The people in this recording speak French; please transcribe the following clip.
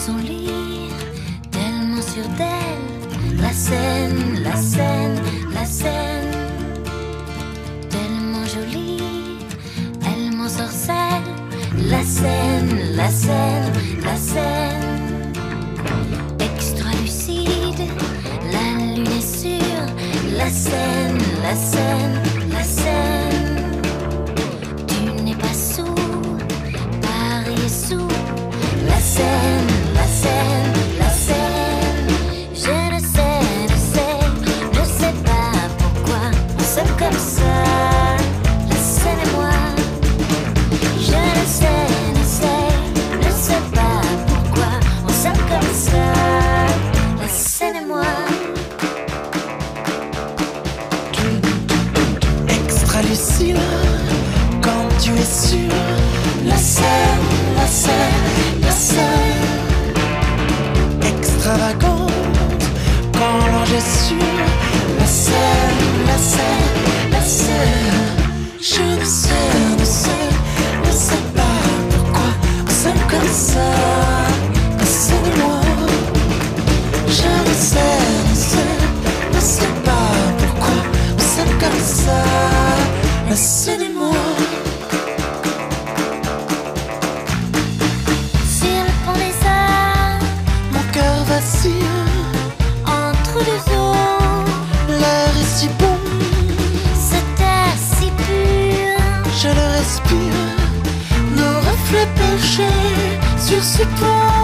son lit, tellement sûre d'elle. La scène, la scène, la scène, tellement jolie, elle m'ensorcelle. La scène, la scène, la scène, extra lucide, la lune est sûre. La scène, la scène, la scène, tu n'es pas sous, Paris est sous. La scène, la scène, la scène, je ne sais pas pourquoi on s'aime comme ça. La scène et moi, je ne sais pas pourquoi on s'aime comme ça. La scène et moi. Extra lucide, quand tu es sûr. La scène, la scène, la scène, extravagante, quand l'ange est sûr. La scène, la scène, la scène, je ne sais pas pourquoi on s'aime comme ça. La scène et moi, je ne sais pas pourquoi on s'aime comme ça. La scène et moi. Sur le pont des arts, Mon cœur vacille, entre deux eaux, l'air est si bon, cet air si pur. je le respire. Nos reflets penchés sur ce pont.